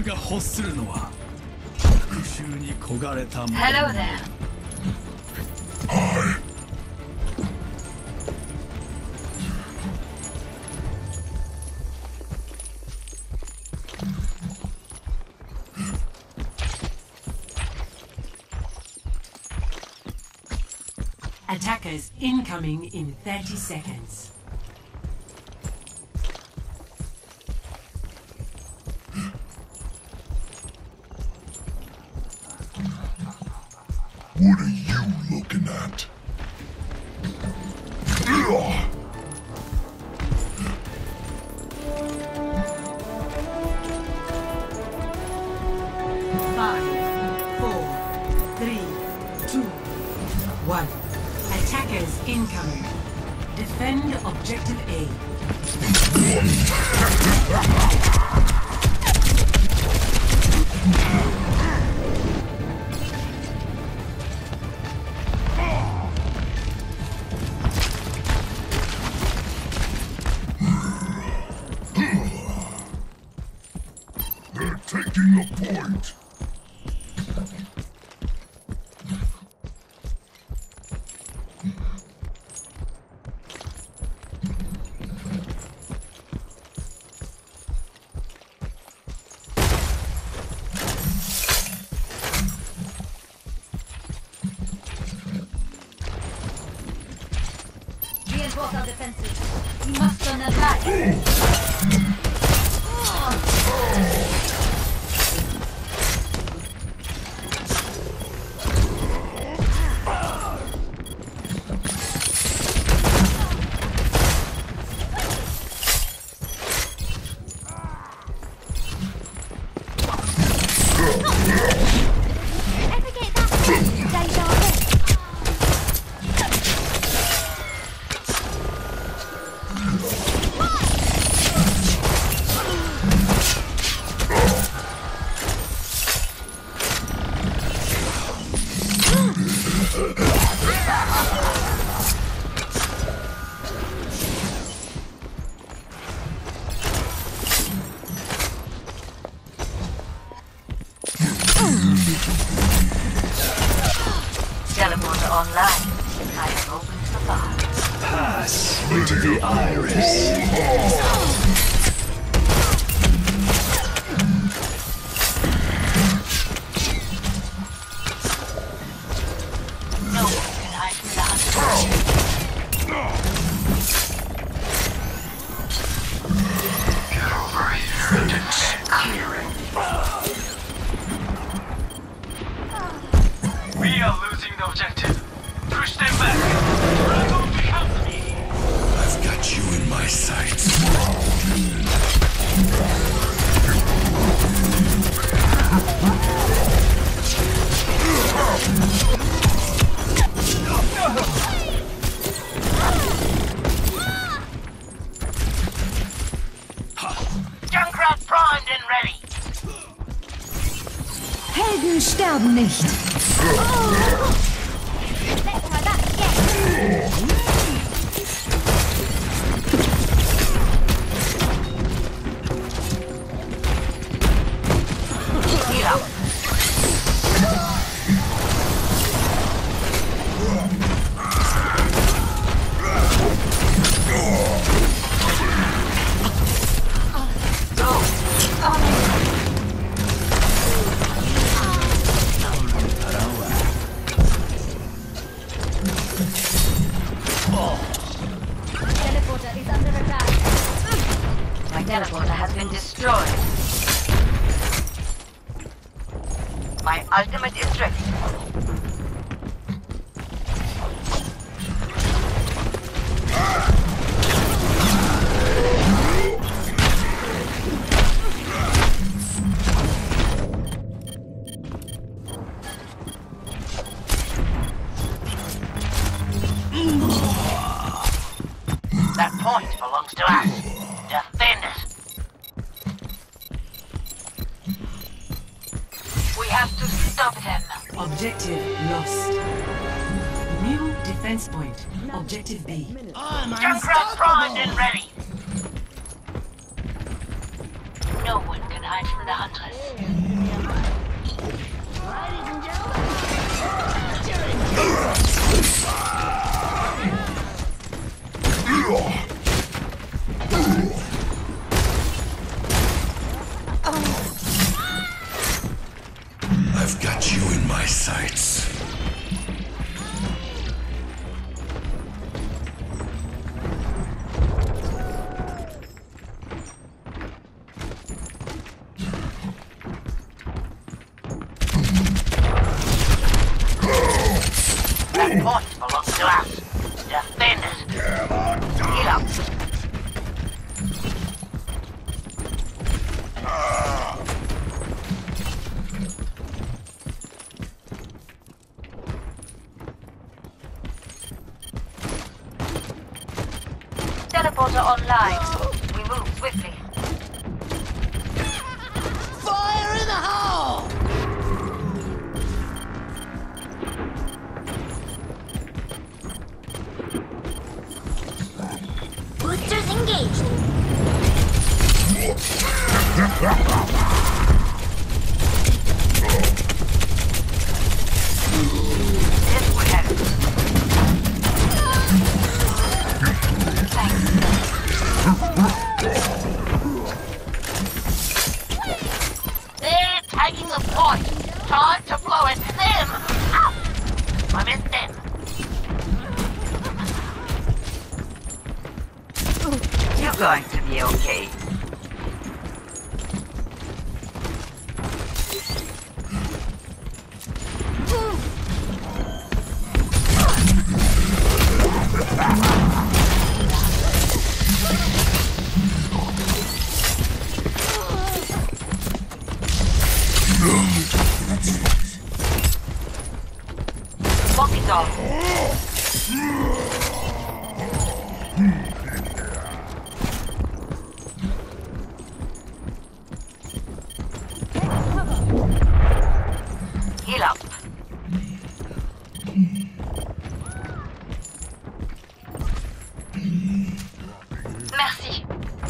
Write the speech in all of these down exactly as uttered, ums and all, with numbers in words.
が欲するのは復讐に焦がれたもの。 Hello there. Attackers incoming in thirty seconds. What are you looking at? Five, four, three, two, one. Attackers incoming. Defend objective A. They're taking a point. Reinforce our defenses. We must on their back. Teleporter online. I have opened the file. Pass into the iris. No one can hide from the Get over here and demand clearing. We are losing the objective. Push them back. Rattle the company. I've got you in my sights. Junkrat primed and ready. Helden sterben nicht. Heal up. Teleporter is under attack. My teleporter has been destroyed. My ultimate is ready. That point belongs to us. Defend it. We have to stop them. Objective lost. New defense point. Objective B. Junkrat primed and ready. No one can hide. Zeit für the Huntress. I've got you in my sights. That point belongs to us. Defend it. Heal up. Teleporter online. We move swiftly. Fire in the hole! Boosters engaged. This way. They're taking the point. Time to blow it. Them up. I meant them. You're going to be okay. Walk it off. Heal up. Merci.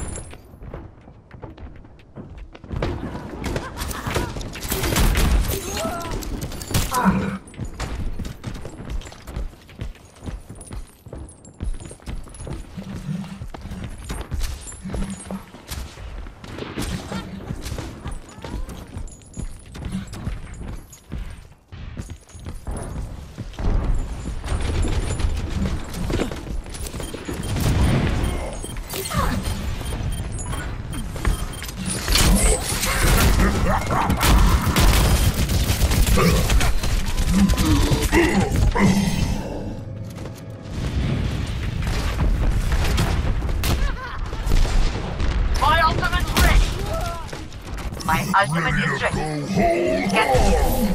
My ultimate's ready. My ultimate is ready. Get it.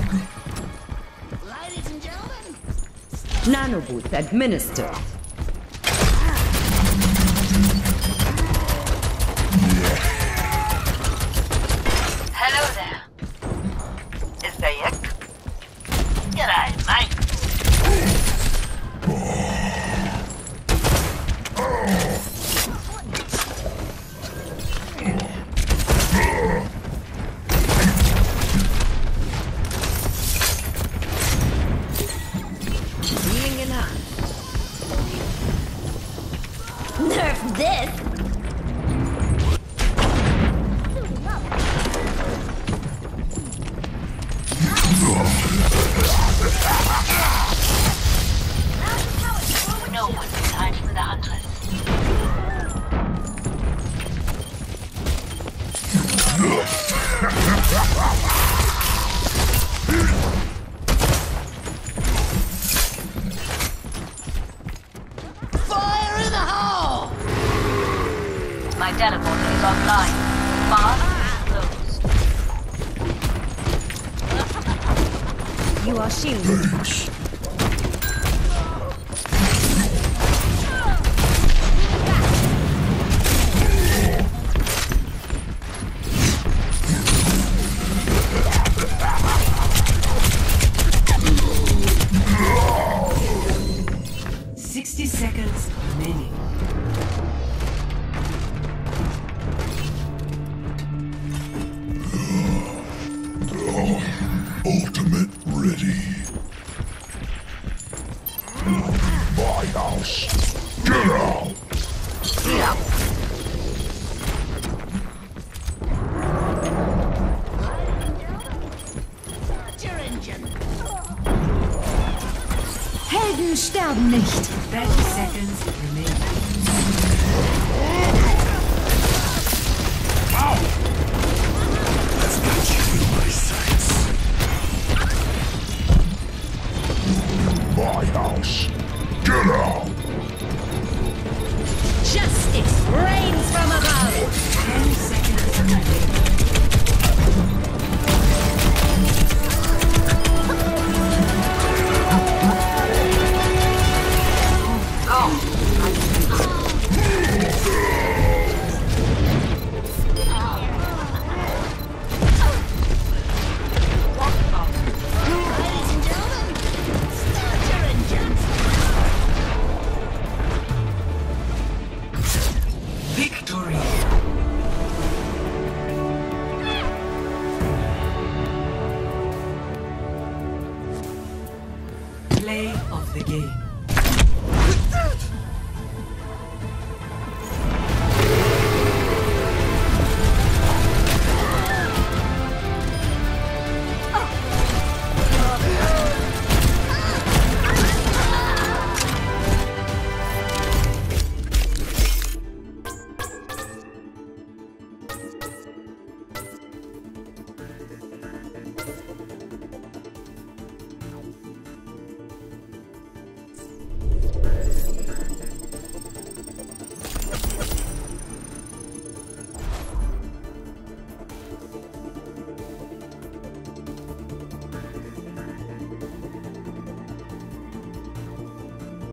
Ladies and gentlemen. Nanoboost administered. Hello there. Is there yet? G'day, mate. Healing in hand. Nerf this! No one's time for the Huntress. Fire in the hole! My teleporter is online. Fast closed. You are shielded. Sixty seconds remaining. Helden sterben nicht. thirty seconds remaining. I've got you in my sights. My house. Get out! Justice reigns from above. ten seconds remaining. Victory. Play of the game.